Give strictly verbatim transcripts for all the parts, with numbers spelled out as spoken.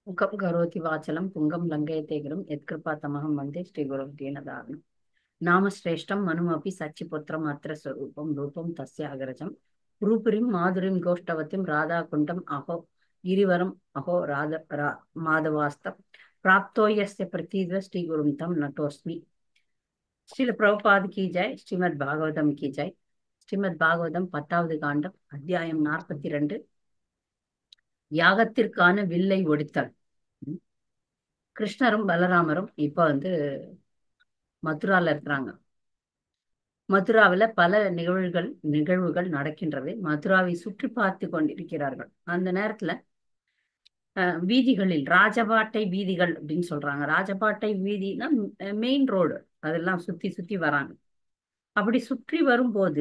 मुखं करोति वाचलं पुंगं लङ्घयते गिरिं यत्कृपातमहं वन्दे श्रीगुरुं दीनदारिणम् नामश्रेष्ठं मनुमपि सच्चिपुत्रम् अत्र स्वरूपं रूपं तस्य अग्रजं रूपुरीं माधुरीं गोष्ठवतीं राधाकुण्डम् अहो गिरिवरम् अहो राध रा माधवास्तं प्राप्तो यस्य प्रतीद्व श्रीगुरुं तं नतोऽस्मि ஸ்ரீல பிரபுபாத் கி ஜெய் ஸ்ரீமத் பாகவதம் கி ஜெய் ஸ்ரீமத் பாகவதம் பத்தாவது காண்டம் அத்தியாயம் நாற்பத்தி ரெண்டு யாகத்திற்கான வில்லை ஒடித்தல். கிருஷ்ணரும் பலராமரும் இப்ப வந்து மதுரால இருக்கிறாங்க. மதுராவில் பல நிகழ்வுகள் நிகழ்வுகள் நடக்கின்றது. மதுராவை சுற்றி பார்த்து கொண்டிருக்கிறார்கள். அந்த நேரத்துல அஹ் வீதிகளில் ராஜபாட்டை வீதிகள் அப்படின்னு சொல்றாங்க. ராஜபாட்டை வீதினா மெயின் ரோடு, அதெல்லாம் சுத்தி சுத்தி வராங்க. அப்படி சுற்றி வரும்போது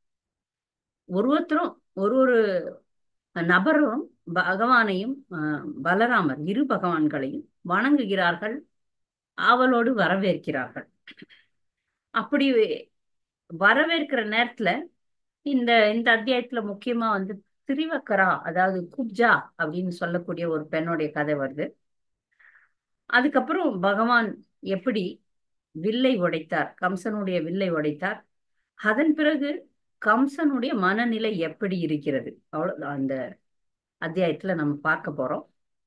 ஒரு ஒருத்தரும் ஒரு ஒரு நபரும் பகவானையும் பலராமர் இரு பகவான்களையும் வணங்குகிறார்கள், ஆவலோடு வரவேற்கிறார்கள். அப்படி வரவேற்கிற நேரத்துல இந்த இந்த அத்தியாயத்துல முக்கியமா வந்து திரிவக்கரா, அதாவது குப்ஜா அப்படின்னு சொல்லக்கூடிய ஒரு பெண்ணுடைய கதை வருது. அதுக்கப்புறம் பகவான் எப்படி வில்லை உடைத்தார், கம்சனுடைய வில்லை உடைத்தார். அதன் பிறகு கம்சனுடைய மனநிலை எப்படி இருக்கிறது, அவ்வளவு அந்த அத்தியாயத்துல நம்ம பார்க்க போறோம்.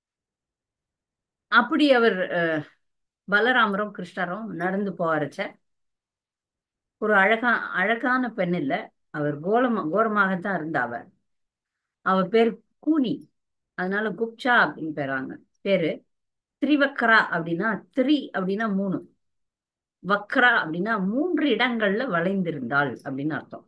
அப்படி அவர் பலராமரும் கிருஷ்ணரும் நடந்து போறச்ச ஒரு அழகா அழகான பெண் இல்ல, அவர் கோலமா கோரமாகத்தான் இருந்தா. அவர் அவர் பேர் கூனி, அதனால குப்சா அப்படின்னு பேராங்க பேரு. திரிவக்கரா அப்படின்னா, திரி அப்படின்னா மூணு, வக்ரா அப்படின்னா மூன்று இடங்கள்ல வளைந்திருந்தாள் அப்படின்னு அர்த்தம்.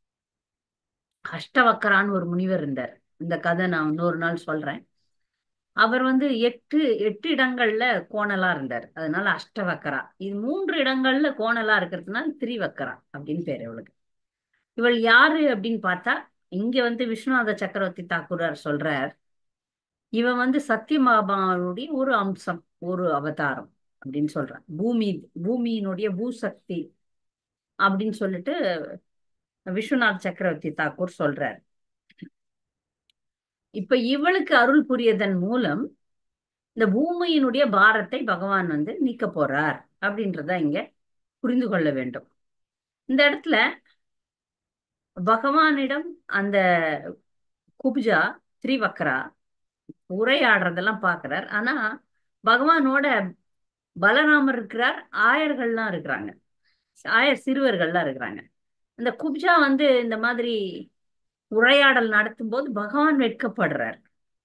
அஷ்டவக்கரான்னு ஒரு முனிவர் இருந்தார். இந்த கதை நான் இன்னொரு நாள் சொல்றேன். அவர் வந்து எட்டு எட்டு இடங்கள்ல கோணலா இருந்தார், அதனால அஷ்டவக்கரா. இது மூன்று இடங்கள்ல கோணலா இருக்கிறதுனால திரிவக்கரா அப்படின்னு பேர் இவளுக்கு. இவள் யாரு அப்படின்னு பார்த்தா, இங்க வந்து விஸ்வநாத சக்கரவர்த்தி தாக்கூரார் சொல்றார், இவன் வந்து சத்தியமாபாவுடைய ஒரு அம்சம், ஒரு அவதாரம் அப்படின்னு சொல்றான். பூமி பூமியினுடைய பூசக்தி அப்படின்னு சொல்லிட்டு விஸ்வநாத் சக்கரவர்த்தி தாக்கூர் சொல்றார். இப்ப இவளுக்கு அருள் புரியதன் மூலம் இந்த பூமியினுடைய பாரத்தை பகவான் வந்து நீக்க போறார் அப்படின்றத இங்க புரிந்து கொள்ள வேண்டும். இந்த இடத்துல பகவானிடம் அந்த குப்ஜா திரிவக்கரா உரையாடுறதெல்லாம் பாக்குறார். ஆனா பகவானோட பலராமர் இருக்கிறார், ஆயர்கள்லாம் இருக்கிறாங்க, ஆயர் சிறுவர்கள்லாம் இருக்கிறாங்க. இந்த குப்ஜா வந்து இந்த மாதிரி உரையாடல் நடத்தும் போது பகவான் வெட்கப்படுறார்.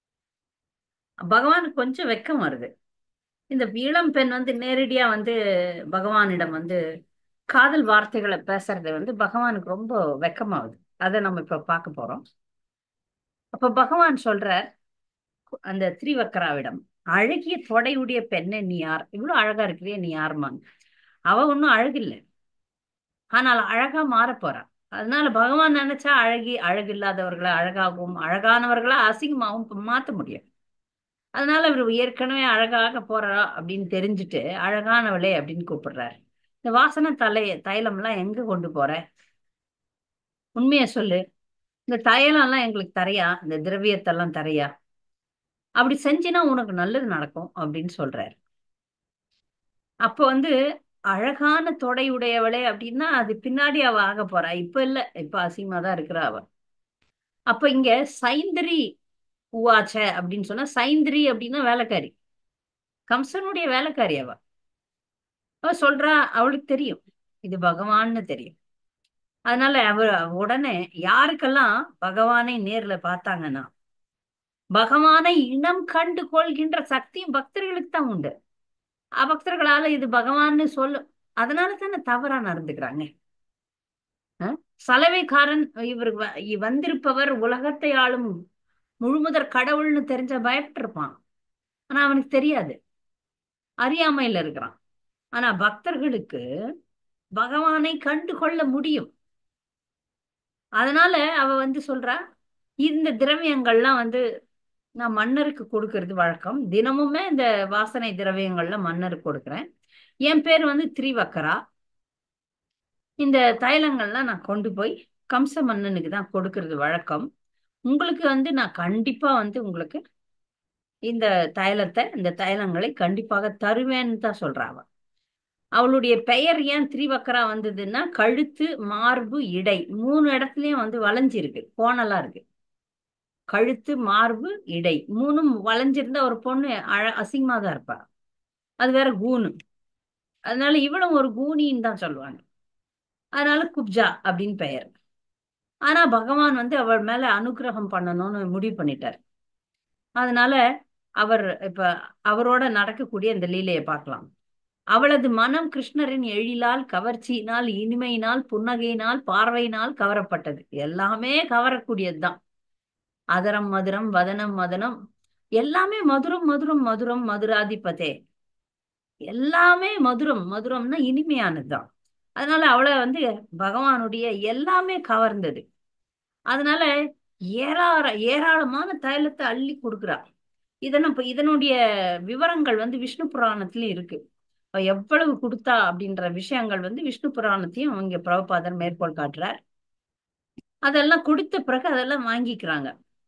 பகவானுக்கு கொஞ்சம் வெட்கம் வருது. இந்த இளம் பெண் வந்து நேரடியா வந்து பகவானிடம் வந்து காதல் வார்த்தைகளை பேசுறது வந்து பகவானுக்கு ரொம்ப வெட்கமாகுது. அதை நம்ம இப்ப பார்க்க போறோம். அப்ப பகவான் சொல்றார் அந்த திரிவக்கராவிடம், அழகிய தொடையுடைய பெண்ணை நீ யார், இவ்வளவு அழகா இருக்கிறிய நீ யாருமான்னு. அவ ஒன்னும் அழகில்லை, ஆனால் அழகா மாற போறா. அதனால பகவான் நினைச்சா அழகி அழகு இல்லாதவர்களை அழகாகவும் அழகானவர்களை அசிங்கமாகவும் மாத்த முடியும். அதனால அவர் ஏற்கனவே அழகாக போறா அப்படின்னு தெரிஞ்சுட்டு அழகானவளே அப்படின்னு கூப்பிடுறாரு. இந்த வாசனை தலை தைலம் எல்லாம் எங்க கொண்டு போற, உண்மைய சொல்லு, இந்த தைலம் எல்லாம் எங்களுக்கு தரையா, இந்த திரவியத்தெல்லாம் தரையா, அப்படி செஞ்சினா உனக்கு நல்லது நடக்கும் அப்படின்னு சொல்றாரு. அப்ப வந்து அழகான தொடையுடையவளே அப்படின்னா அது பின்னாடி அவ ஆக போறா, இப்ப இல்ல, இப்ப அசிங்கமா தான் இருக்கிறா அவ. அப்ப இங்க சைந்திரி உவாச்ச அப்படின்னு சொன்னா, சைந்திரி அப்படின்னா வேலைக்காரி, கம்சனுடைய வேலைக்காரி அவ. அவ சொல்றா, அவளுக்கு தெரியும் இது பகவான்னு தெரியும். அதனால அவ உடனே யாருக்கெல்லாம் பகவானை நேர்ல பார்த்தாங்கன்னா, பகவானை இனம் கண்டு கொள்கின்ற சக்தியும் பக்தர்களுக்கு தான் உண்டு. அபக்தர்களால இது பகவான்னு சொல்லும், அதனால தானே தவறா நடந்துக்கிறாங்க. சலவைக்காரன் இவர் வந்திருப்பவர் உலகத்தை ஆளும் முழுமுதற் கடவுள்னு தெரிஞ்ச பயப்பட்டு இருப்பான். ஆனா அவனுக்கு தெரியாது, அறியாமையில இருக்கிறான். ஆனா பக்தர்களுக்கு பகவானை கண்டு கொள்ள முடியும். அதனால அவ வந்து சொல்றா, இந்த திரவியங்கள்லாம் வந்து நான் மன்னருக்கு கொடுக்கறது வழக்கம், தினமுமே இந்த வாசனை திரவியங்கள்ல மன்னருக்கு கொடுக்குறேன். என் பேர் வந்து திரிவக்கரா. இந்த தைலங்கள்லாம் நான் கொண்டு போய் கம்ச மன்னனுக்கு தான் கொடுக்கறது வழக்கம். உங்களுக்கு வந்து நான் கண்டிப்பா வந்து உங்களுக்கு இந்த தைலத்தை இந்த தைலங்களை கண்டிப்பாக தருவேன்னு தான் சொல்றா அவ. அவளுடைய பெயர் ஏன் திரிவக்கரா வந்ததுன்னா, கழுத்து, மார்பு, இடை மூணு இடத்துலயும் வந்து வளைஞ்சிருக்கு, கோணலா இருக்கு. கழுத்து, மார்பு, இடை மூணும் வளைஞ்சிருந்தா ஒரு பொண்ணு அழ அசிங்கமா தான் இருப்பா. அது வேற கூணு. அதனால இவளும் ஒரு கூனின்னு தான் சொல்லுவாங்க. அதனால குப்ஜா அப்படின்னு பெயர். ஆனா பகவான் வந்து அவள் மேல அனுக்கிரகம் பண்ணணும்னு முடிவு பண்ணிட்டார். அதனால அவர் இப்ப அவரோட நடக்கக்கூடிய இந்த லீலையை பார்க்கலாம். அவளது மனம் கிருஷ்ணரின் எழிலால், கவர்ச்சியினால், இனிமையினால், புன்னகையினால், பார்வையினால் கவரப்பட்டது. எல்லாமே கவரக்கூடியதுதான். அதரம் மதுரம், வதனம் மதனம், எல்லாமே மதுரம் மதுரம் மதுரம் மதுராதிபதே. எல்லாமே மதுரம் மதுரம்னா இனிமையானதுதான். அதனால அவளை வந்து பகவானுடைய எல்லாமே கவர்ந்தது. அதனால ஏராள ஏராளமான தைலத்தை அள்ளி கொடுக்குறா. இதன இதனுடைய விவரங்கள் வந்து விஷ்ணு புராணத்திலயும் இருக்கு. அவ எவ்வளவு கொடுத்தா அப்படின்ற விஷயங்கள் வந்து விஷ்ணு புராணத்தையும் இங்க பிரபுபாதர் மேற்கோள் காட்டுறார். அதெல்லாம் கொடுத்த பிறகு அதெல்லாம் வாங்கிக்கிறாங்க.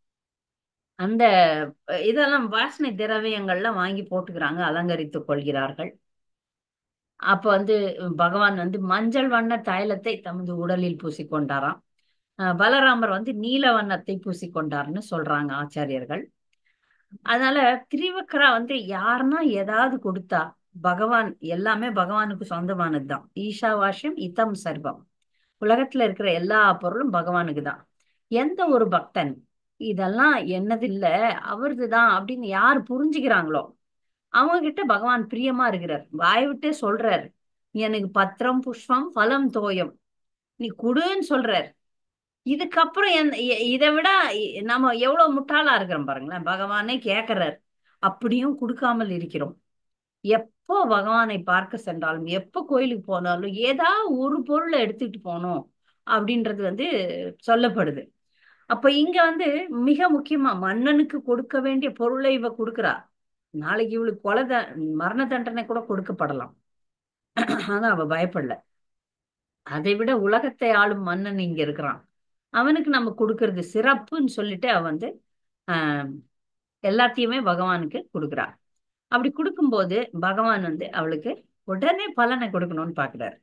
அந்த அஹ், இதெல்லாம் வாசனை திரவியங்கள்லாம் வாங்கி போட்டுக்கிறாங்க, அலங்கரித்துக் கொள்கிறார்கள். அப்ப வந்து பகவான் வந்து மஞ்சள் வண்ண தைலத்தை தமது உடலில் பூசிக்கொண்டாராம். அஹ், பலராமர் வந்து நீல வண்ணத்தை பூசிக்கொண்டார்னு சொல்றாங்க ஆச்சாரியர்கள். அதனால திரிவக்கரா வந்து யாருன்னா ஏதாவது கொடுத்தா, பகவான் எல்லாமே பகவானுக்கு சொந்தமானதுதான். ஈஷாவாஸ்யம் இதம் சர்வம். உலகத்துல இருக்கிற எல்லா பொருளும் பகவானுக்கு தான். எந்த ஒரு பக்தன் இதெல்லாம் என்னது இல்ல அவரது தான் அப்படின்னு யார் புரிஞ்சுக்கிறாங்களோ அவங்க கிட்ட பகவான் பிரியமா இருக்கிறார். வாய் விட்டே சொல்றார், நீ எனக்கு பத்திரம் புஷ்பம் பலம் தோயம் நீ குடுன்னு சொல்றார். இதுக்கப்புறம் என் இ- இதை விட இ- நம்ம எவ்வளவு முட்டாளா இருக்கிறோம் பாருங்களேன். பகவானே கேட்கிறார், அப்படியும் கொடுக்காமல் இருக்கிறோம். எப்போ பகவானை பார்க்க சென்றாலும், எப்போ கோயிலுக்கு போனாலும் ஏதாவது ஒரு பொருளை எடுத்துட்டு போனோம் அப்படின்றது வந்து சொல்லப்படுது. அப்ப இங்க வந்து மிக முக்கியமா மன்னனுக்கு கொடுக்க வேண்டிய பொருளை இவ கொடுக்கிறா. நாளைக்கு இவளுக்கு கொலை த மரண தண்டனை கூட கொடுக்கப்படலாம். ஆனா அவ பயப்படல. அதை விட உலகத்தை ஆளும் மன்னன் இங்க இருக்கிறான், அவனுக்கு நம்ம கொடுக்கறது சிறப்புன்னு சொல்லிட்டு அவ வந்து ஆஹ் எல்லாத்தையுமே பகவானுக்கு கொடுக்குறா. அப்படி கொடுக்கும்போது பகவான் வந்து அவளுக்கு உடனே பலனை கொடுக்கணும்னு பாக்குறாரு.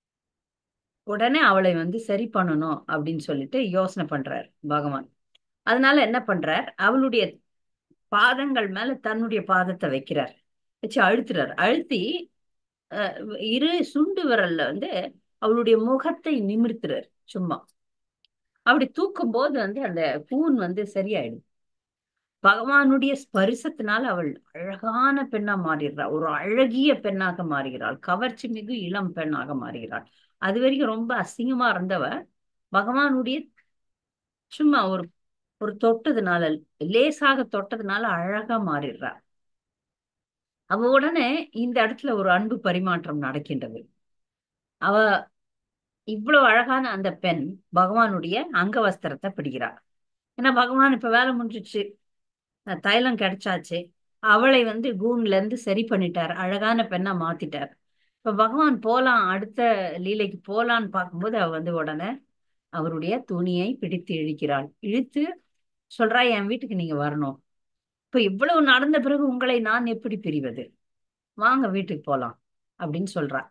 உடனே அவளை வந்து சரி பண்ணணும் அப்படின்னு சொல்லிட்டு யோசனை பண்றார் பகவான். அதனால என்ன பண்றார், அவளுடைய பாதங்கள் மேல தன்னுடைய பாதத்தை வைக்கிறார். வச்சு அழுத்துறார். அழுத்தி அஹ், இரு சுண்டு விரல்ல வந்து அவளுடைய முகத்தை நிமிர்த்துறார் சும்மா. அப்படி தூக்கும் போது வந்து அந்த கூன் வந்து சரியாயிடும். பகவானுடைய ஸ்பரிசத்தினால் அவள் அழகான பெண்ணா மாறிடுறாள். ஒரு அழகிய பெண்ணாக மாறுகிறாள். கவர்ச்சி மிகு இளம் பெண்ணாக மாறுகிறாள். அது வரைக்கும் ரொம்ப அசிங்கமா இருந்தவ பகவானுடைய சும்மா ஒரு ஒரு தொட்டதுனால, லேசாக தொட்டதுனால அழகா மாறிடுறா. அவ உடனே இந்த இடத்துல ஒரு அன்பு பரிமாற்றம் நடக்கின்றது. அவ இவ்வளவு அழகான அந்த பெண் பகவானுடைய அங்கவஸ்திரத்தை பிடிக்கிறா. ஏன்னா பகவான் இப்ப வேலை முடிஞ்சிச்சு, அஹ் தைலம் கிடைச்சாச்சு, அவளை வந்து கூண்ல இருந்து சரி பண்ணிட்டார், அழகான பெண்ணா மாத்திட்டார். இப்ப பகவான் போலாம், அடுத்த லீலைக்கு போலான்னு பார்க்கும்போது அவ வந்து உடனே அவருடைய துணியை பிடித்து இழுக்கிறாள். இழுத்து சொல்றா, என் வீட்டுக்கு நீங்க வரணும். இப்ப இவ்வளவு நடந்த பிறகு உங்களை நான் எப்படி பிரிவது, வாங்க வீட்டுக்கு போலாம் அப்படின்னு சொல்றா.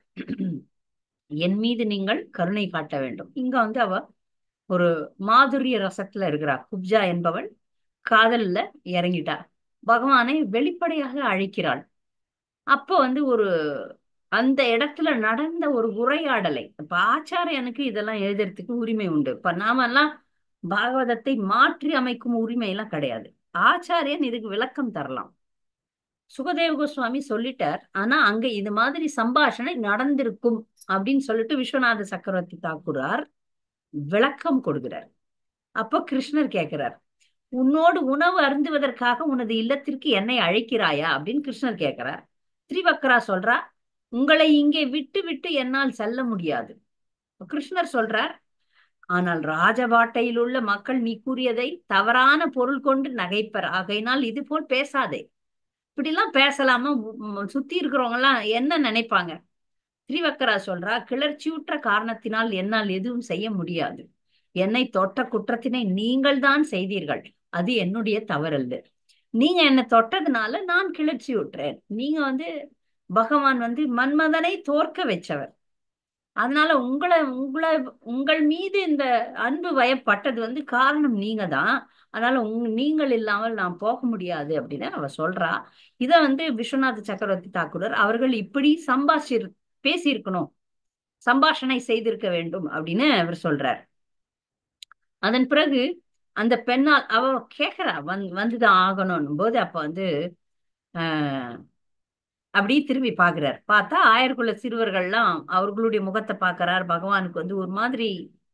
என் மீது நீங்கள் கருணை காட்ட வேண்டும். இங்க வந்து அவ ஒரு மாதுரிய ரசத்துல இருக்கிறா. குப்ஜா என்பவள் காதல்ல இறங்கிட்டா. பகவானை வெளிப்படையாக அழைக்கிறாள். அப்போ வந்து ஒரு அந்த இடத்துல நடந்த ஒரு உரையாடலை, இப்ப ஆச்சாரியனுக்கு இதெல்லாம் எழுதுறதுக்கு உரிமை உண்டு. இப்ப நாம எல்லாம் பாகவதத்தை மாற்றி அமைக்கும் உரிமை எல்லாம் கிடையாது. ஆச்சாரியன் இதுக்கு விளக்கம் தரலாம். சுகதேவ கோஸ்வாமி சொல்லிட்டார், ஆனா அங்க இது மாதிரி சம்பாஷணை நடந்திருக்கும் அப்படின்னு சொல்லிட்டு விஸ்வநாத சக்கரவர்த்தி தாக்கூரார் விளக்கம் கொடுக்கிறார். அப்ப கிருஷ்ணர் கேட்கிறார், உன்னோடு உணவு அருந்துவதற்காக உனது இல்லத்திற்கு என்னை அழைக்கிறாயா அப்படின்னு கிருஷ்ணர் கேட்கிறார். ஸ்ரீவக்கரா சொல்றா, உங்களை இங்கே விட்டு விட்டு என்னால் செல்ல முடியாது. கிருஷ்ணர் சொல்றார், ஆனால் ராஜபாட்டையில் உள்ள மக்கள் நீ கூறியதை தவறான பொருள் கொண்டு நகைப்பர், ஆகையினால் இது போல் பேசாதே. இப்படிலாம் பேசலாமா, உம், சுத்தி இருக்கிறவங்க எல்லாம் என்ன நினைப்பாங்க. ஸ்ரீவக்கரா சொல்றா, கிளர்ச்சியுற்ற காரணத்தினால் என்னால் எதுவும் செய்ய முடியாது. என்னை தொட்ட குற்றத்தினை நீங்கள் தான் செய்தீர்கள், அது என்னுடைய தவறல்ல. நீங்க என்ன தொட்டதுனால நான் கிளர்ச்சி விட்டுறேன். நீங்க வந்து பகவான் வந்து மன்மதனை தோற்க வச்சவர். அதனால உங்களை உங்களை உங்கள் மீது இந்த அன்பு வயப்பட்டது வந்து காரணம் நீங்க தான். அதனால உங் நீங்கள் இல்லாமல் நான் போக முடியாது அப்படின்னு அவ சொல்றா. இத வந்து விஸ்வநாத சக்கரவர்த்தி தாக்கூரர் அவர்கள் இப்படி சம்பாஷி பேசியிருக்கணும், சம்பாஷணை செய்திருக்க வேண்டும் அப்படின்னு அவர் சொல்றார். அதன் பிறகு அந்த பெண்ணால் அவ கேக்குறா வந் வந்துதான் ஆகணும் போது அப்ப வந்து ஆஹ் அப்படி திரும்பி பாக்குறார். பார்த்தா ஆயர்குல சிறுவர்கள்லாம் அவர்களுடைய முகத்தை பாக்குறார். பகவானுக்கு வந்து ஒரு மாதிரி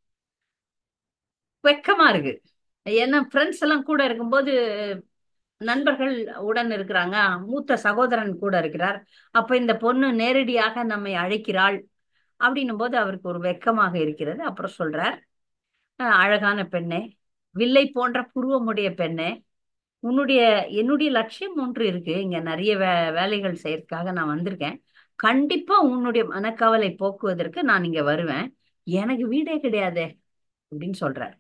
வெக்கமா இருக்கு. ஏன்னா ஃப்ரெண்ட்ஸ் எல்லாம் கூட இருக்கும்போது நண்பர்கள் உடன் இருக்கிறாங்க, மூத்த சகோதரன் கூட இருக்கிறார். அப்ப இந்த பொண்ணு நேரடியாக நம்மை அழைக்கிறாள் அப்படின்னும் போது அவருக்கு ஒரு வெக்கமாக இருக்கிறது. அப்புறம் சொல்றார், "அஹ், அழகான பெண்ணே, வில்லை போன்ற புருவமுடைய பெண்ணே, உன்னுடைய என்னுடைய லட்சியம் ஒன்று இருக்கு. இங்க நிறைய வே வேலைகள் செய்யறதுக்காக நான் வந்திருக்கேன். கண்டிப்பா உன்னுடைய மனக்கவலை போக்குவதற்கு நான் இங்க வருவேன். எனக்கு வீடே கிடையாதே" அப்படின்னு சொல்றார்.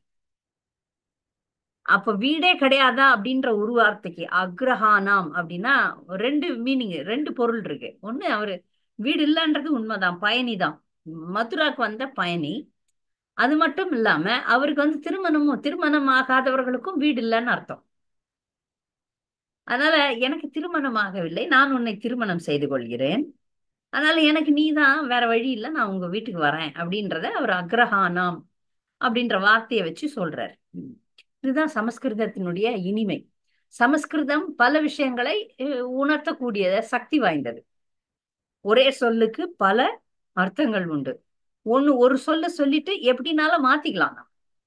அப்ப வீடே கிடையாதா அப்படின்ற ஒரு வார்த்தைக்கு அக்ரஹானாம் அப்படின்னா ரெண்டு மீனிங், ரெண்டு பொருள் இருக்கு. ஒண்ணு, அவரு வீடு இல்லைன்றது உண்மைதான், பயணிதான், மதுராக்கு வந்த பயணி. அது மட்டும் இல்லாம அவருக்கு வந்து திருமணமும் திருமணம் ஆகாதவர்களுக்கும் வீடு இல்லைன்னு அர்த்தம். அதனால எனக்கு திருமணம் ஆகவில்லை, நான் உன்னை திருமணம் செய்து கொள்கிறேன், அதனால எனக்கு நீதான், வேற வழி இல்லை, நான் உங்க வீட்டுக்கு வரேன் அப்படின்றத அவர் அக்ரஹானாம் அப்படின்ற வார்த்தையை வச்சு சொல்றார். ம். இதுதான் சமஸ்கிருதத்தினுடைய இனிமை. சமஸ்கிருதம் பல விஷயங்களை அஹ், உணர்த்தக்கூடிய சக்தி வாய்ந்தது. ஒரே சொல்லுக்கு பல அர்த்தங்கள் உண்டு. ஒண்ணு ஒரு சொல்ல சொல்லிட்டு எப்படினாலும் மாத்திக்கலாம்.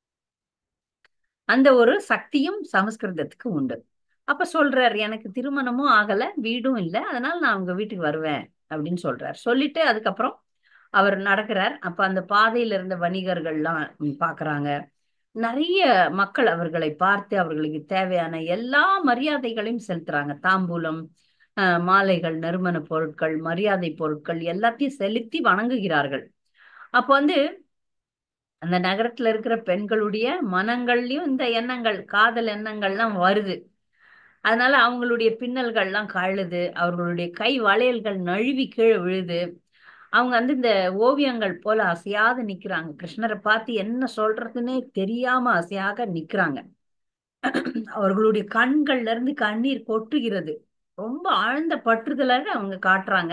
அந்த ஒரு சக்தியும் சமஸ்கிருதத்துக்கு உண்டு. அப்ப சொல்றார், எனக்கு திருமணமும் ஆகல, வீடும் இல்லை, அதனால நான் உங்க வீட்டுக்கு வருவேன் அப்படின்னு சொல்றார். சொல்லிட்டு அதுக்கப்புறம் அவர் நடக்கிறார். அப்ப அந்த பாதையில இருந்த வணிகர்கள்லாம் ம், பாக்குறாங்க. நிறைய மக்கள் அவர்களை பார்த்து அவர்களுக்கு தேவையான எல்லா மரியாதைகளையும் செலுத்துறாங்க. தாம்பூலம், அஹ், மாலைகள், நறுமண பொருட்கள், மரியாதை பொருட்கள் எல்லாத்தையும் செலுத்தி வணங்குகிறார்கள். அப்ப வந்து அந்த நகரத்துல இருக்கிற பெண்களுடைய மனங்கள்லயும் இந்த எண்ணங்கள், காதல் எண்ணங்கள்லாம் வருது. அதனால அவங்களுடைய பின்னல்கள்லாம் கழுது, அவர்களுடைய கை வளையல்கள் நழுவி கீழே விழுது. அவங்க வந்து இந்த ஓவியங்கள் போல அசையாது நிக்கிறாங்க. கிருஷ்ணரை பார்த்து என்ன சொல்றதுன்னே தெரியாம அசையாக நிக்கிறாங்க. அவர்களுடைய கண்கள்ல இருந்து கண்ணீர் கொட்டுகிறது. ரொம்ப ஆழ்ந்த பற்றுதலாக அவங்க காட்டுறாங்க.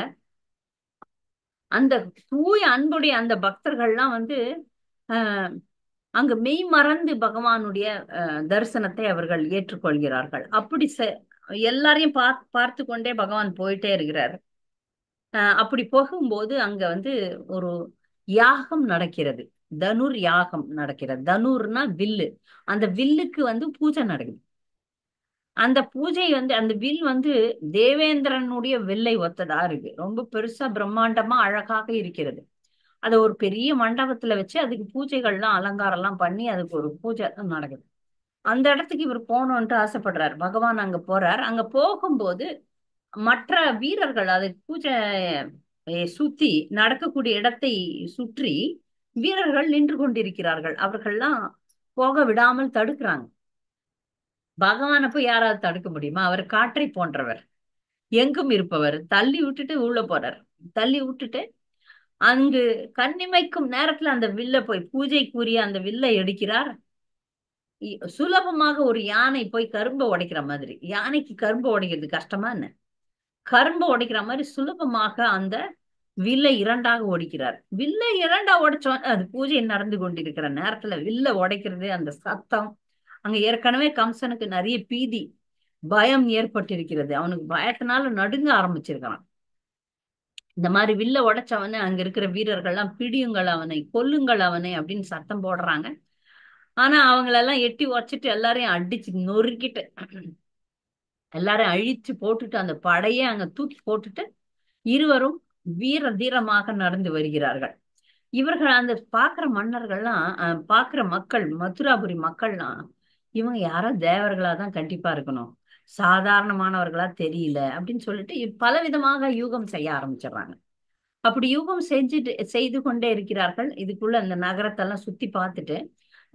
அந்த தூய அன்புடைய அந்த பக்தர்கள்லாம் வந்து அஹ் அங்க மெய் மறந்து பகவானுடைய அஹ், தரிசனத்தை அவர்கள் ஏற்றுக்கொள்கிறார்கள். அப்படி செ- எல்லாரையும் பார்த்து பார்த்து கொண்டே பகவான் போயிட்டே இருக்கிறார். அஹ் அப்படி போகும்போது அங்க வந்து ஒரு யாகம் நடக்கிறது. தனுர் யாகம் நடக்கிறது. தனுர்னா வில்லு. அந்த வில்லுக்கு வந்து பூஜை நடக்குது. அந்த பூஜை வந்து அந்த வில் வந்து தேவேந்திரனுடைய வில்லை ஒத்ததா இருக்கு. ரொம்ப பெருசா பிரம்மாண்டமா அழகாக இருக்கிறது. அதை ஒரு பெரிய மண்டபத்துல வச்சு அதுக்கு பூஜைகள்லாம் அலங்காரம் எல்லாம் பண்ணி அதுக்கு ஒரு பூஜை நடக்குது. அந்த இடத்துக்கு இவர் போகணும்ட்டு ஆசைப்படுறார். பகவான் அங்க போறார். அங்க போகும்போது மற்ற வீரர்கள் அதை பூஜை அஹ், சுத்தி நடக்கக்கூடிய இடத்தை சுற்றி வீரர்கள் நின்று கொண்டிருக்கிறார்கள். அவர்கள்லாம் போக விடாமல் தடுக்கிறாங்க. பகவானை போய் யாராவது தடுக்க முடியுமா? அவர் காற்றை போன்றவர், எங்கும் இருப்பவர். தள்ளி விட்டுட்டு உள்ள போறார். தள்ளி விட்டுட்டு அங்கு கண்ணிமைக்கும் நேரத்துல அந்த வில்ல போய் பூஜைக்குரிய அந்த வில்லை எடுக்கிறார். இ- சுலபமாக ஒரு யானை போய் கரும்பை உடைக்கிற மாதிரி. யானைக்கு கரும்பு உடைக்கிறது கஷ்டமா என்ன? கரும்பு உடைக்கிற மாதிரி சுலபமாக அந்த வில்லை இரண்டாக ஒடிக்கிறார். வில்லை இரண்டா உடைச்சோம். அது பூஜை நடந்து கொண்டிருக்கிற நேரத்துல வில்ல உடைக்கிறது, அந்த சத்தம். அங்க ஏற்கனவே கம்சனுக்கு நிறைய பீதி, பயம் ஏற்பட்டிருக்கிறது. அவனுக்கு பயத்தினால நடுங்க ஆரம்பிச்சிருக்கான். இந்த மாதிரி வில்ல உடைச்சவன அங்க இருக்கிற வீரர்கள்லாம் பிடியுங்கள் அவனை, கொல்லுங்கள் அவனை அப்படின்னு சத்தம் போடுறாங்க. ஆனா அவங்களெல்லாம் எட்டி உடைச்சிட்டு எல்லாரையும் அடிச்சு நொறுக்கிட்டு எல்லாரையும் அழிச்சு போட்டுட்டு அந்த படையே அங்க தூக்கி போட்டுட்டு இருவரும் வீர தீரமாக நடந்து வருகிறார்கள். இவர்கள் அந்த பாக்குற மன்னர்கள்லாம் அஹ், பாக்குற மக்கள், மதுராபுரி மக்கள்லாம், இவங்க யாரோ தேவர்களா தான் கண்டிப்பா இருக்கணும், சாதாரணமானவர்களா தெரியல அப்படின்னு சொல்லிட்டு பல விதமாக யூகம் செய்ய ஆரம்பிச்சிடுறாங்க. அப்படி யூகம் செஞ்சுட்டு செய்து கொண்டே இருக்கிறார்கள். இதுக்குள்ள அந்த நகரத்தெல்லாம் சுத்தி பார்த்துட்டு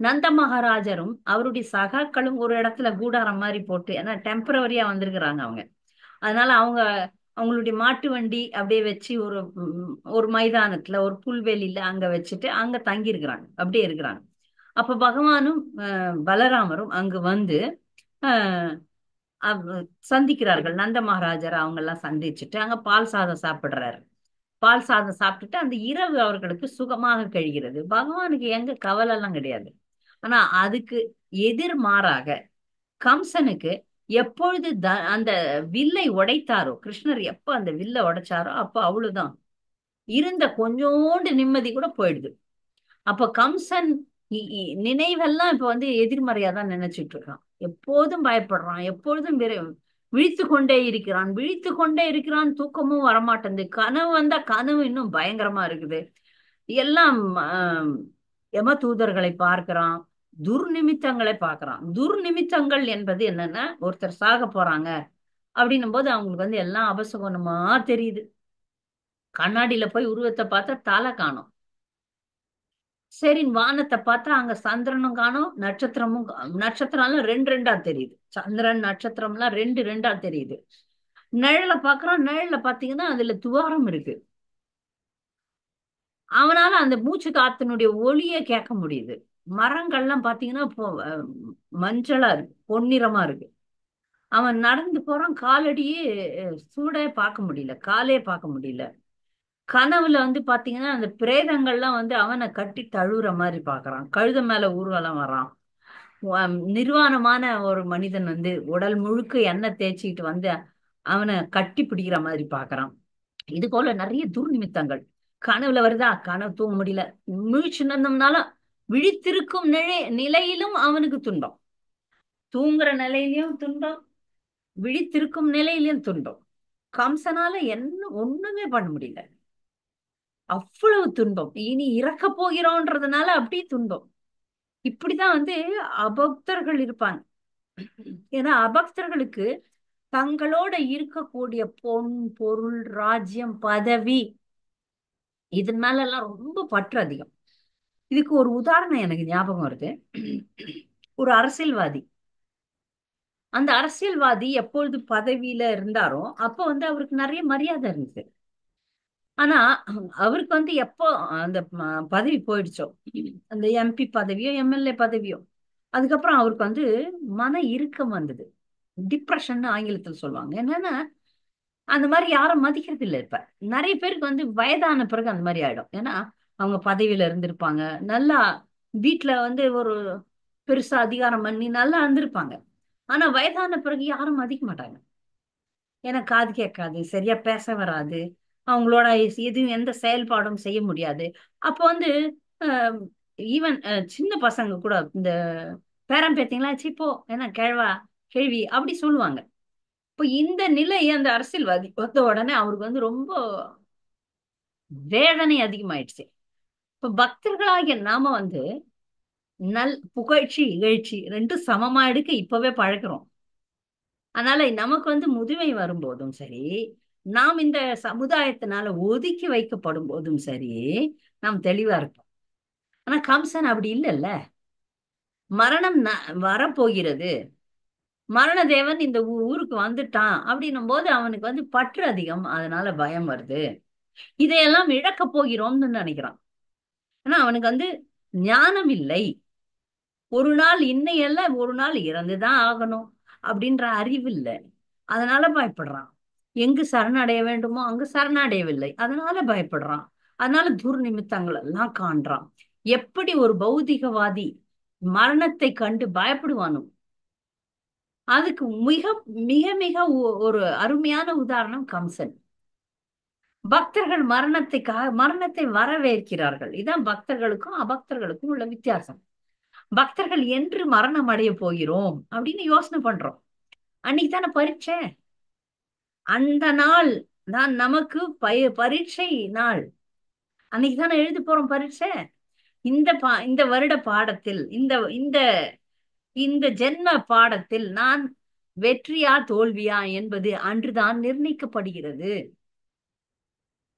நந்த மகாராஜரும் அவருடைய சகாக்களும் ஒரு இடத்துல கூடாரம் மாதிரி போட்டு, ஏன்னா டெம்பரவரியா வந்திருக்கிறாங்க அவங்க. அதனால அவங்க அவங்களுடைய மாட்டு வண்டி அப்படியே வச்சு ஒரு ம், ஒரு மைதானத்துல ஒரு புல்வெளியில அங்க வச்சுட்டு அங்க தங்கி இருக்கிறாங்க, அப்படியே இருக்கிறாங்க. அப்ப பகவானும் அஹ், பலராமரும் அங்கு வந்து அஹ், அவ்- சந்திக்கிறார்கள். நந்த மகாராஜர் அவங்க எல்லாம் சந்திச்சுட்டு அங்க பால் சாதம் சாப்பிடுறாரு. பால் சாதம் சாப்பிட்டுட்டு அந்த இரவு அவர்களுக்கு சுகமாக கழிகிறது. பகவானுக்கு எங்க கவலை எல்லாம் கிடையாது. ஆனா அதுக்கு எதிர்மாறாக கம்சனுக்கு எப்பொழுது த அந்த வில்லை உடைத்தாரோ, கிருஷ்ணர் எப்ப அந்த வில்லை உடைச்சாரோ அப்ப அவ்வளவுதான், இருந்த கொஞ்சோண்டு நிம்மதி கூட போயிடுது. அப்ப கம்சன் இ- இ- நினைவெல்லாம் இப்ப வந்து எதிர்மறையா தான் நினைச்சிட்டு இருக்கான். எப்போதும் பயப்படுறான், எப்பொழுதும் விரை- விழித்து கொண்டே இருக்கிறான், விழித்து கொண்டே இருக்கிறான். தூக்கமும் வரமாட்டேங்குது. கனவு வந்தா கனவு இன்னும் பயங்கரமா இருக்குது. எல்லாம் ஆம், யம தூதர்களை பார்க்கிறான், துர்நிமித்தங்களை பார்க்கறான். துர்நிமித்தங்கள் என்பது என்னன்னா, ஒருத்தர் சாக போறாங்க அப்படின்னும் போது அவங்களுக்கு வந்து எல்லாம் அபசகுனமா தெரியுது. கண்ணாடியில போய் உருவத்தை பார்த்தா தலை காணும். சரி, வானத்தை பார்த்தா அங்க சந்திரனும் காணும், நட்சத்திரமும் கா- நட்சத்திரம்லாம் ரெண்டு ரெண்டா தெரியுது. சந்திரன் நட்சத்திரம்லாம் ரெண்டு ரெண்டா தெரியுது. நிழல பாக்குறான், நிழல்ல பாத்தீங்கன்னா அதுல துவாரம் இருக்கு. அவனால அந்த மூச்சு காத்தினுடைய ஒளிய கேட்க முடியுது. மரங்கள்லாம் பாத்தீங்கன்னா இப்போ அஹ், மஞ்சளா இருக்கு, பொன்னிறமா இருக்கு. அவன் நடந்து போறான், காலடியே அஹ், சூடே பார்க்க முடியல, காலே பார்க்க முடியல. கனவுல வந்து பாத்தீங்கன்னா அந்த பிரேதங்கள்லாம் வந்து அவனை கட்டி தழுவுற மாதிரி பாக்குறான். கழுத மேல ஊர்வலம் வர்றான். உம், நிர்வாணமான ஒரு மனிதன் வந்து உடல் முழுக்க எண்ணெய் தேய்ச்சிட்டு வந்து அவனை கட்டி பிடிக்கிற மாதிரி பாக்குறான். இது போல நிறைய துர்நிமித்தங்கள் கனவுல வருதா. கனவு தூங்க முடியல, முழிச்சு இருந்தோம்னாலும் விழித்திருக்கும் நிலை நிலையிலும் அவனுக்கு துன்பம், தூங்குற நிலையிலயும் துன்பம், விழித்திருக்கும் நிலையிலயும் துன்பம். கம்சனால என்ன ஒண்ணுமே பண்ண முடியல, அவ்வளவு துன்பம். இனி இறக்க போகிறோன்றதுனால அப்படி துன்பம். இப்படிதான் வந்து அபக்தர்கள் இருப்பாங்க. ஏன்னா அபக்தர்களுக்கு தங்களோட இருக்கக்கூடிய பொன் பொருள் ராஜ்யம் பதவி இதன் மேல எல்லாம் ரொம்ப பற்று அதிகம். இதுக்கு ஒரு உதாரணம் எனக்கு ஞாபகம் வருது. ஒரு அரசியல்வாதி. அந்த அரசியல்வாதி எப்பொழுது பதவியில இருந்தாரோ அப்ப வந்து அவருக்கு நிறைய மரியாதை இருந்தது. ஆனா அவருக்கு வந்து எப்போ அந்த ம- பதவி போயிடுச்சோ, அந்த எம்பி பதவியோ எம்எல்ஏ பதவியோ, அதுக்கப்புறம் அவருக்கு வந்து மன இறுக்கம் வந்தது. டிப்ரெஷன் ஆங்கிலத்தில் சொல்லுவாங்க. என்னன்னா அந்த மாதிரி யாரும் மதிக்கிறது இல்லை இப்ப. நிறைய பேருக்கு வந்து வயதான பிறகு அந்த மாதிரி ஆயிடும். ஏன்னா அவங்க பதவியில இருந்திருப்பாங்க, நல்லா வீட்டுல வந்து ஒரு பெருசா அதிகாரம் பண்ணி நல்லா இருந்திருப்பாங்க. ஆனா வயதான பிறகு யாரும் மதிக்க மாட்டாங்க. ஏன்னா காது கேட்காது, சரியா பேச வராது, அவங்களோட எதுவும் எந்த செயல்பாடும் செய்ய முடியாது. அப்போ வந்து ஈவன் சின்ன பசங்க கூட இந்த பேரம் பேத்திங்களா சிப்போ என்ன கேழ்வா கேள்வி அப்படி சொல்லுவாங்க. இப்போ இந்த நிலை அந்த அரசியல்வாதி வந்த உடனே அவருக்கு வந்து ரொம்ப வேதனை அதிகமாயிடுச்சு. இப்ப பக்தர்களாகிய நாம வந்து நல் புகழ்ச்சி இகழ்ச்சி ரெண்டும் சமமா எடுக்க இப்பவே பழக்கிறோம். அதனால நமக்கு வந்து முதுமை வரும்போதும் சரி, நாம் இந்த சமுதாயத்தினால ஒதுக்கி வைக்கப்படும் போதும் சரி, நாம் தெளிவா இருப்போம். ஆனா கம்சன் அப்படி இல்லைல்ல. மரணம் ந- வரப்போகிறது, மரண தேவன் இந்த ஊ- ஊருக்கு வந்துட்டான் அப்படின்னும் போது அவனுக்கு வந்து பற்று அதிகம், அதனால பயம் வருது. இதையெல்லாம் இழக்க போகிறோம்னு நினைக்கிறான். ஆனா அவனுக்கு வந்து ஞானம் இல்லை. ஒரு நாள் இன்னையெல்லாம் ஒரு நாள் இறந்துதான் ஆகணும் அப்படின்ற அறிவு இல்லை. அதனால பயப்படுறான். எங்கு சரணடைய வேண்டுமோ அங்கு சரணடையவில்லை, அதனால பயப்படுறான். அதனால துர்நிமித்தங்கள் எல்லாம் காண்றான். எப்படி ஒரு பௌதிகவாதி மரணத்தை கண்டு பயப்படுவானோ, அதுக்கு மிக மிக மிக ஒ- ஒரு அருமையான உதாரணம் கம்சன். பக்தர்கள் மரணத்தைக்காக மரணத்தை வரவேற்கிறார்கள். இதான் பக்தர்களுக்கும் அபக்தர்களுக்கும் உள்ள வித்தியாசம். பக்தர்கள் என்று மரணம் அடைய போகிறோம் அப்படின்னு யோசனை பண்றோம். அன்னைக்கு தானே பரீட்சை, அந்த நாள் தான் நமக்கு பய பரீட்சை நாள். அன்னைக்கு தானே எழுத போறோம் பரீட்சை. இந்த பா இந்த வருட பாடத்தில் இந்த இந்த இந்த ஜென்ம பாடத்தில் நான் வெற்றியா தோல்வியா என்பது அன்றுதான் நிர்ணயிக்கப்படுகிறது.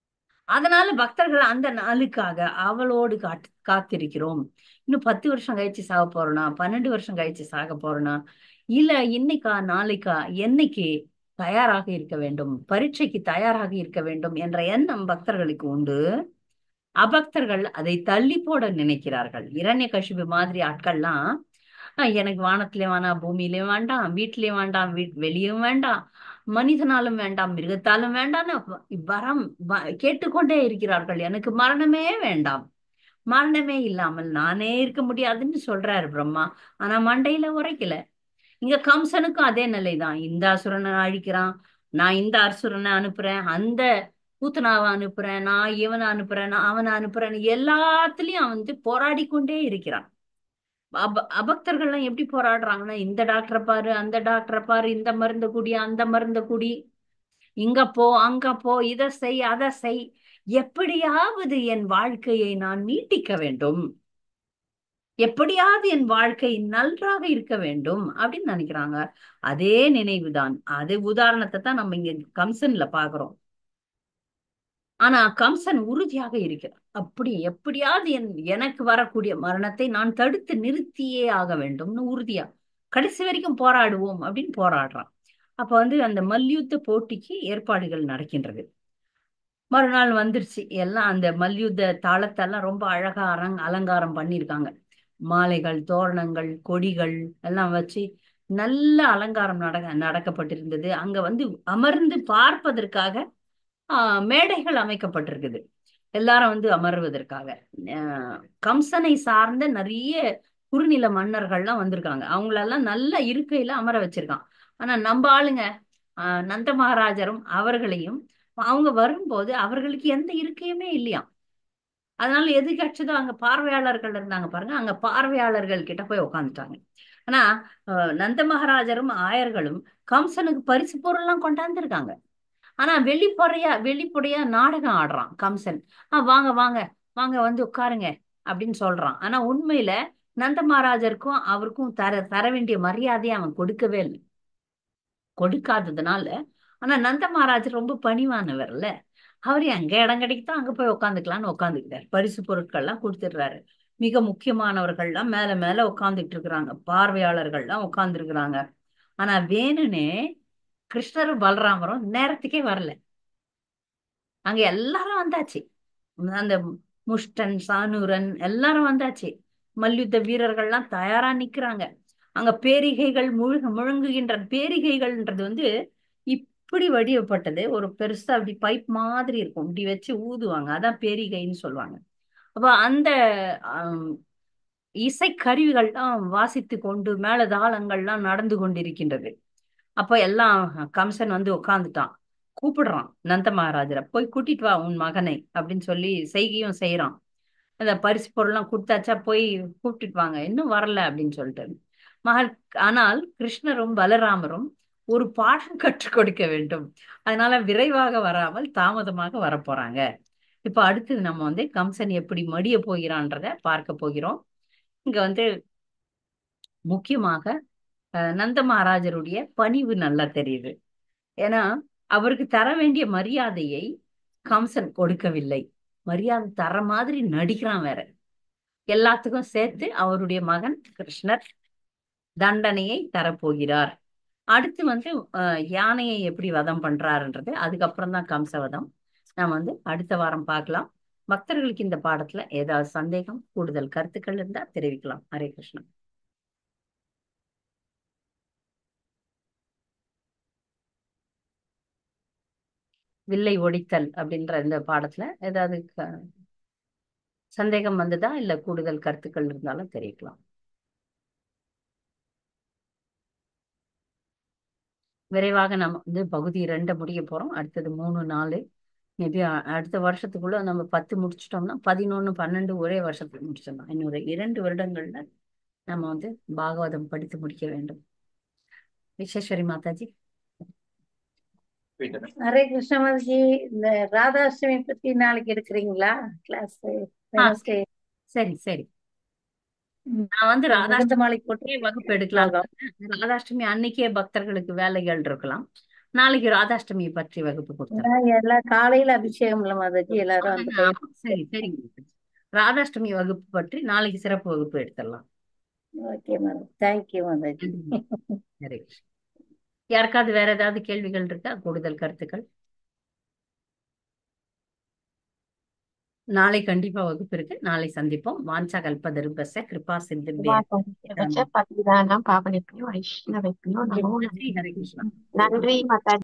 அதனால பக்தர்கள் அந்த நாளுக்காக அவளோடு காத்து காத்திருக்கிறோம். இன்னும் பத்து வருஷம் கழிச்சு சாக போறோனா, பன்னெண்டு வருஷம் கழிச்சு சாக போறோனா, இல்ல இன்னைக்கா நாளைக்கா என்னைக்கு தயாராக இருக்க வேண்டும், பரீட்சைக்கு தயாராக இருக்க வேண்டும் என்ற எண்ணம் பக்தர்களுக்கு உண்டு. அபக்தர்கள் அதை தள்ளி போட நினைக்கிறார்கள். இரண்யகசிபு மாதிரி ஆட்கள்லாம், "அஹ், எனக்கு வானத்திலயும் வேணாம், பூமியிலயும் வேண்டாம், வீட்டிலயும் வேண்டாம், வீட் வெளியும் வேண்டாம், மனிதனாலும் வேண்டாம், மிருகத்தாலும் வேண்டாம்னு வ- வரம் வ- கேட்டுக்கொண்டே இருக்கிறார்கள். எனக்கு மரணமே வேண்டாம், மரணமே இல்லாமல் நானே இருக்க முடியாதுன்னு சொல்றாரு பிரம்மா. ஆனா மண்டையில உரைக்கல. இங்க கம்சனுக்கும் அதே நிலைதான். இந்த அசுரனை அழிக்கிறான், நான் இந்த அசுரனை அனுப்புறேன், அந்த பூத்தனாவை அனுப்புறேன், நான் இவனை அனுப்புறேன், நான் அவனை அனுப்புறேன், எல்லாத்துலயும் அவன் வந்து போராடி கொண்டே இருக்கிறான். அப அபக்தர்கள்லாம் எப்படி போராடுறாங்கன்னா, இந்த டாக்டரை பாரு, அந்த டாக்டரை பாரு, இந்த மருந்த குடி, அந்த மருந்த குடி, இங்க போ, அங்க போ, இதை செய், அதை செய், எப்படியாவது என் வாழ்க்கையை நான் நீட்டிக்க வேண்டும், எப்படியாவது என் வாழ்க்கை நன்றாக இருக்க வேண்டும் அப்படின்னு நினைக்கிறாங்க. அதே நினைவுதான், அது உதாரணத்தை தான் நம்ம இங்க கம்சன்ல பாக்குறோம். ஆனா கம்சன் உறுதியாக இருக்கிறான். அப்படி எப்படியாவது என் எனக்கு வரக்கூடிய மரணத்தை நான் தடுத்து நிறுத்தியே ஆக வேண்டும்னு உறுதியா கடைசி வரைக்கும் போராடுவோம் அப்படின்னு போராடுறான். அப்ப வந்து அந்த மல்யுத்த போட்டிக்கு ஏற்பாடுகள் நடக்கின்றது. மறுநாள் வந்துருச்சு. எல்லாம் அந்த மல்யுத்த தாளத்தெல்லாம் ரொம்ப அழகா அரங் அலங்காரம் பண்ணியிருக்காங்க. மாலைகள், தோரணங்கள், கொடிகள் எல்லாம் வச்சு நல்ல அலங்காரம் நட நடக்கப்பட்டிருந்தது. அங்க வந்து அமர்ந்து பார்ப்பதற்காக ஆஹ் மேடைகள் அமைக்கப்பட்டிருக்குது. எல்லாரும் வந்து அமர்வதற்காக. அஹ் கம்சனை சார்ந்த நிறைய குறுநில மன்னர்கள்லாம் வந்திருக்காங்க. அவங்களெல்லாம் நல்ல இருக்கையில அமர வச்சிருக்கான். ஆனா நம்ம ஆளுங்க, ஆஹ் நந்த மகாராஜரும் அவர்களையும், அவங்க வரும்போது அவர்களுக்கு எந்த இருக்கையுமே இல்லையாம். அதனால எதிர்கட்சிதான் அங்க பார்வையாளர்கள் இருந்தாங்க பாருங்க, அங்க பார்வையாளர்கள் கிட்ட போய் உட்காந்துட்டாங்க. ஆனா அஹ் நந்த மகாராஜரும் ஆயர்களும் கம்சனுக்கு பரிசு பொருள்லாம் கொண்டாந்துருக்காங்க. ஆனா வெளிப்படையா வெளிப்படையா நாடகம் ஆடுறான் கம்சன். ஆ வாங்க வாங்க வாங்க வந்து உட்காருங்க அப்படின்னு சொல்றான். ஆனா உண்மையில நந்த மகாராஜருக்கும் அவருக்கும் தர தர வேண்டிய மரியாதையை அவன் கொடுக்கவே இல்லை. கொடுக்காததுனால, ஆனா நந்த மகாராஜர் ரொம்ப பணிவானவர்ல, அவர் எங்க இடம் கிடைக்குதோ அங்க போய் உட்காந்துக்கலாம்னு உட்காந்துக்கிட்டார். பரிசு பொருட்கள்லாம் கொடுத்துடுறாரு. மிக முக்கியமானவர்கள்லாம் மேல மேல உட்கார்ந்துட்டு இருக்கிறாங்க, பார்வையாளர்கள்லாம் உட்கார்ந்து இருக்கிறாங்க. ஆனா வேணுனே கிருஷ்ணரும் பலராமரும் நேரத்துக்கே வரல. அங்க எல்லாரும் வந்தாச்சு. அந்த முஷ்டன், சானூரன் எல்லாரும் வந்தாச்சு. மல்யுத்த வீரர்கள்லாம் தயாரா நிக்கிறாங்க. அங்க பேரிகைகள் முழுக முழங்குகின்ற பேரிகைகள்ன்றது வந்து இப்படி வடிவப்பட்டது. ஒரு பெருசா அப்படி பைப் மாதிரி இருக்கும், இப்படி வச்சு ஊதுவாங்க. அதான் பேரிகைன்னு சொல்லுவாங்க. அப்ப அந்த ஆம், இசைக்கருவிகள்லாம் வாசித்து கொண்டு மேளதாளங்கள்லாம் நடந்து கொண்டிருக்கின்றது. அப்ப எல்லாம் கம்சன் வந்து உட்கார்ந்துட்டான். கூப்பிடுறான் நந்த மகாராஜரை, போய் கூட்டிட்டு வா உன் மகனை அப்படின்னு சொல்லி செய்கையும் செய்யறான். அந்த பரிசு பொருள்லாம் கொடுத்தாச்சா, போய் கூப்பிட்டுட்டு வாங்க, இன்னும் வரல அப்படின்னு சொல்லிட்டு மகள். ஆனால் கிருஷ்ணரும் பலராமரும் ஒரு பாடம் கற்றுக் கொடுக்க வேண்டும். அதனால விரைவாக வராமல் தாமதமாக வரப்போறாங்க. இப்ப அடுத்தது நம்ம வந்து கம்சன் எப்படி மடிய போகிறான்றத பார்க்க போகிறோம். இங்க வந்து முக்கியமாக அஹ், நந்த மகாராஜருடைய பணிவு நல்லா தெரியுது. ஏன்னா அவருக்கு தர வேண்டிய மரியாதையை கம்சன் கொடுக்கவில்லை. மரியாதை தர மாதிரி நடிக்கிறான் வேற. எல்லாத்துக்கும் சேர்த்து அவருடைய மகன் கிருஷ்ணர் தண்டனையை தரப்போகிறார். அடுத்து வந்து அஹ், யானையை எப்படி வதம் பண்றாருன்றது அதுக்கப்புறம் தான் கம்சவதம். நாம வந்து அடுத்த வாரம் பார்க்கலாம். பக்தர்களுக்கு இந்த பாடத்துல ஏதாவது சந்தேகம், கூடுதல் கருத்துக்கள் இருந்தா தெரிவிக்கலாம். ஹரே கிருஷ்ணா. வில்லை ஒடித்தல் அப்படின்ற இந்த பாடத்துல ஏதாவது க- சந்தேகம் வந்ததா, இல்ல கூடுதல் கருத்துக்கள் இருந்தாலும் தெரிவிக்கலாம். விரைவாக நம்ம வந்து பகுதி ரெண்டை முடிய போறோம். அடுத்தது மூணு நாலு மேபி அடுத்த வருஷத்துக்குள்ள நம்ம பத்து முடிச்சிட்டோம்னா பதினொன்னு பன்னெண்டு ஒரே வருஷத்துல முடிச்சிடலாம். இன்னொரு இரண்டு வருடங்கள்ல நம்ம வந்து பாகவதம் படித்து முடிக்க வேண்டும். விஸ்வேஸ்வரி மாதாஜி. ஹரே கிருஷ்ண மாதாஜி. இந்த ராதாஷ்டமி பத்தி நாளைக்கு எடுக்கிறீங்களா கிளாஸ்? ஆ வெனஸ்டே. சரி சரி. நான் வந்து முகுந்த ராதாஷ்டமி மாலை போட்டு வகுப்பு எடுக்கலாம்னு பாகம். இருக்கேன். ராதாஷ்டமி அன்னைக்கே பக்தர்களுக்கு வேலைகள் இருக்கலாம். நாளைக்கு ராதாஷ்டமியை பற்றி வகுப்பு கொடுத்துடலாம். ஏன்னா எல்லா காலையில அபிஷேகம்ல மாதாஜி எல்லாரும் அந்த டைம். ஆமா, சரி சரிங்க மாதாஜி. ராதாஷ்டமி வகுப்பு பற்றி நாளைக்கு சிறப்பு வகுப்பு எடுத்துடலாம். Okay madam, thank you Mataji. நன்றி. சரி. யாருக்காவது வேற ஏதாவது கேள்விகள் இருக்கா, கூடுதல் கருத்துக்கள்? நாளை கண்டிப்பா வகுப்பு இருக்கு. நாளை சந்திப்போம். வாஞ்சா கல்பதருபஸ்ய கிருபா சிந்திभ्य पतिदानं पावनेभ्यो वैष्णवेभ्यो नमो हरे नमः। कृष्णा. நன்றி மாதா.